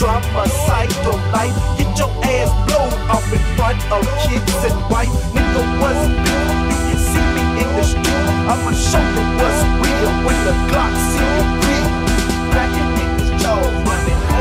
drama, cycle life. Get your ass blown off in front of kids and wife. Nigga, what's big? Do you see me in the street? I'ma show you what's real when the Glock see you real. Cracking niggas' jaws, running